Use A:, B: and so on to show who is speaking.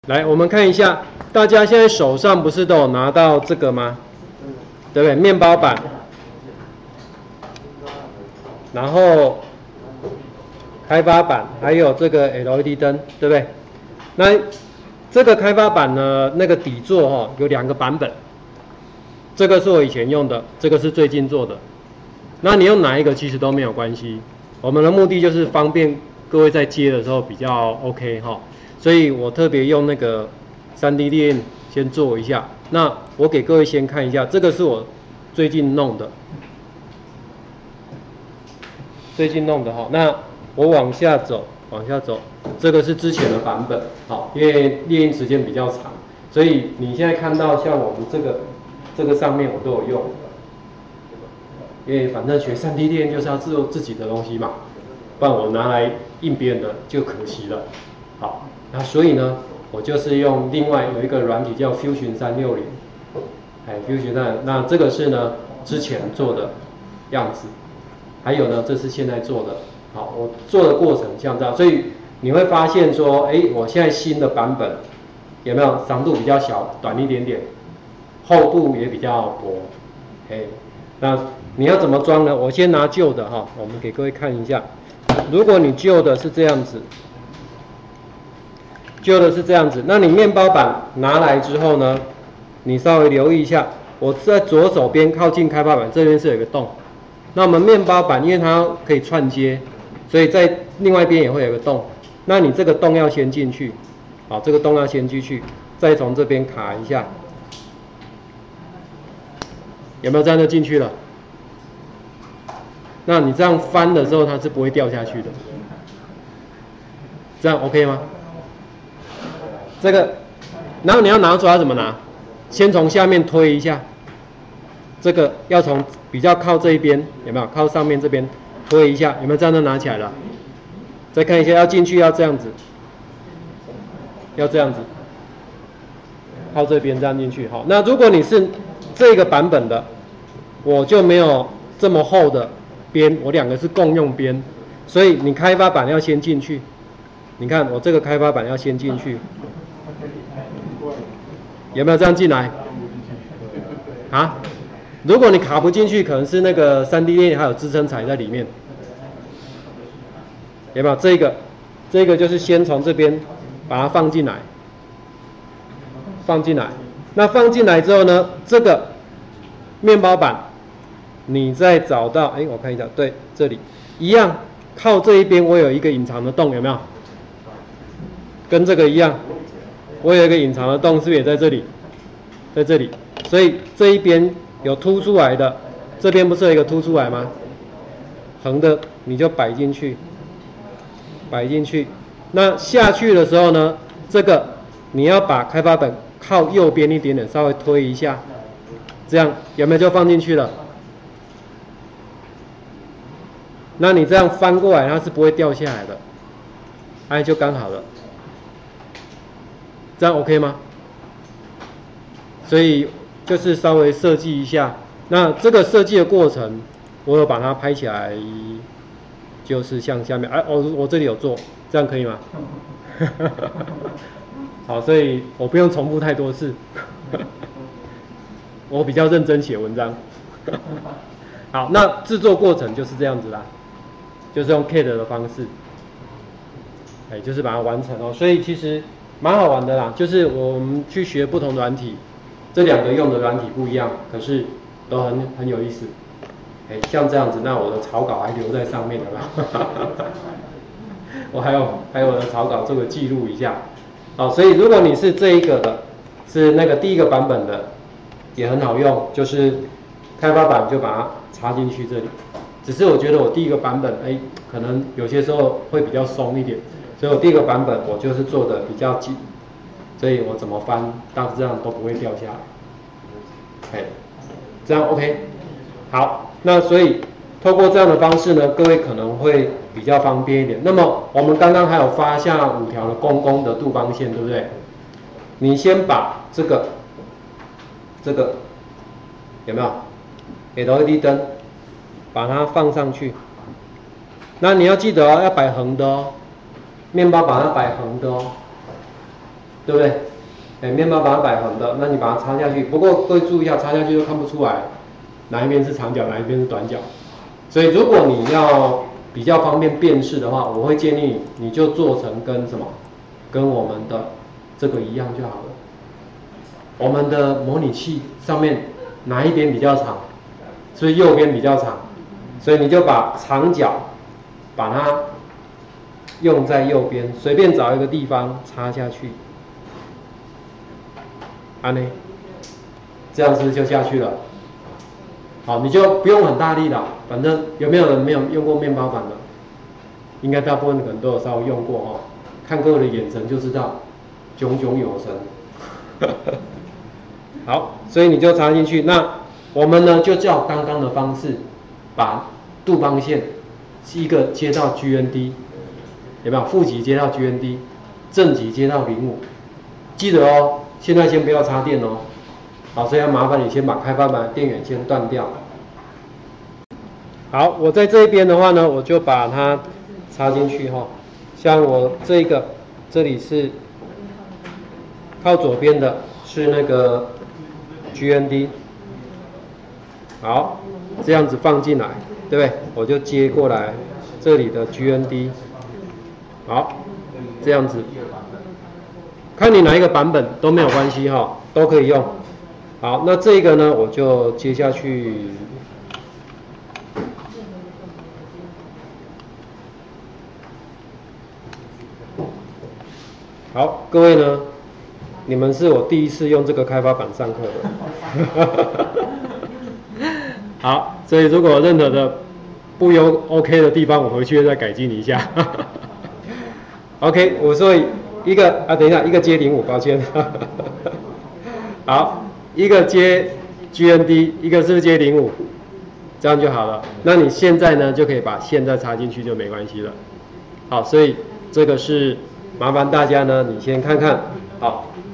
A: 来，我们看一下，大家现在手上不是都有拿到这个吗？对不对？面包板，然后开发板，还有这个 LED 灯，对不对？那这个开发板呢，那个底座有2个版本，这个是我以前用的，这个是最近做的。那你用哪一个其实都没有关系，我们的目的就是方便各位在接的时候比较 OK 哈，所以我特别用那个 3D 列印先做一下。那我给各位先看一下，这个是我最近弄的哈。那我往下走，这个是之前的版本，好，因为列印时间比较长，所以你现在看到像我们这个上面我都有用。因为反正学3D 列印就是要做自己的东西嘛，不然我拿来印别人的就可惜了。好，那所以呢，我就是用另外有一个软体叫 Fusion 360，Fusion 3，那这个是呢之前做的样子，还有呢这是现在做的。好，我做的过程像这样，所以你会发现说，我现在新的版本有没有长度比较小，短一点点，厚度也比较薄，那你要怎么装呢？我先拿旧的哈，我们给各位看一下。如果你旧的是这样子，那你面包板拿来之后呢，你稍微留意一下，我在左手边靠近开发板这边是有一个洞。那我们面包板因为它可以串接，所以在另外一边也会有一个洞。那你这个洞要先进去，好，这个洞要先进去，再从这边卡一下。有没有这样就进去了？那你这样翻的时候，它是不会掉下去的。这样 OK 吗？这个，然后你要拿出来怎么拿？先从下面推一下，这个要从比较靠这一边，有没有？靠上面这边推一下，有没有这样就拿起来了？再看一下，要进去要这样子，要这样子，靠这边这样进去。好，那如果你是这个版本的，我就没有这么厚的边，我2个是共用边，所以你开发板要先进去。你看我这个开发板要先进去，有没有这样进来？啊？如果你卡不进去，可能是那个3D 列印还有支撑材在里面，有没有？这个就是先从这边把它放进来，那放进来之后呢，这个面包板，你再找到，我看一下，对，这里一样，靠这一边我有一个隐藏的洞，有没有？跟这个一样，我有一个隐藏的洞，是不是也在这里？在这里，所以这一边有凸出来的，这边不是有一个凸出来吗？横的你就摆进去，那下去的时候呢，这个你要把开发板靠右边一点点，稍微推一下，这样有没有就放进去了？那你这样翻过来，它是不会掉下来的，就刚好了。这样 OK 吗？所以就是稍微设计一下，那这个设计的过程，我有把它拍起来，就是像下面，我这里有做，这样可以吗？好，所以我不用重复太多次，我比较认真写文章。好，那制作过程就是这样子啦，就是用 CAD 的方式，就是把它完成哦。所以其实蛮好玩的啦，就是我们去学不同软体，这2个用的软体不一样，可是都很有意思。像这样子，那我的草稿还留在上面了吧？我还有我的草稿做个记录一下。好，所以如果你是这一个的，是那个第1个版本的，也很好用，就是开发板就把它插进去这里。只是我觉得我第1个版本，可能有些时候会比较松一点，所以我第1个版本我就是做的比较紧，所以我怎么翻，大致上都不会掉下来。这样 OK。好，那所以透过这样的方式呢，各位可能会比较方便一点。那么我们刚刚还有发下5条的公共的杜邦线，对不对？你先把这个有没有 LED 灯，把它放上去。那你要记得要摆横的哦，面包把它摆横的哦。 对不对？哎，面包把它摆横的，那你把它插下去。不过各位注意一下，插下去就看不出来哪一边是长角，哪一边是短角。所以如果你要比较方便辨识的话，我会建议你就做成跟什么，跟我们的这个一样就好了。我们的模拟器上面哪一边比较长？是不是右边比较长？所以你就把长角把它用在右边，随便找一个地方插下去，安呢，这样子就下去了。好，你就不用很大力了，反正有没有人没有用过面包板的？应该大部分的人都有稍微用过哦，看各位的眼神就知道，炯炯有神。好，所以你就插进去。那我们呢就照刚刚的方式，把杜邦线一个接到 GND， 有没有？负极接到 GND， 正极接到05，记得哦，现在先不要插电哦。好，所以要麻烦你先把开发板的电源先断掉。好，我在这一边的话呢，我就把它插进去哈。像我这个，这里是靠左边的，是那个 GND。好，这样子放进来，对不对？我就接过来这里的 GND。好，这样子，看你哪一个版本都没有关系哈，都可以用。好，那这个呢，我就接下去。好，各位呢，你们是我第一次用这个开发板上课的。好，所以如果有任何的不OK 的地方，我回去再改进一下。OK， 我说一个等一下，一个接05，抱歉。好，一个接 GND， 一个是不是接05？这样就好了。那你现在呢，就可以把线再插进去就没关系了。好，所以这个是麻烦大家呢，你先看看。好，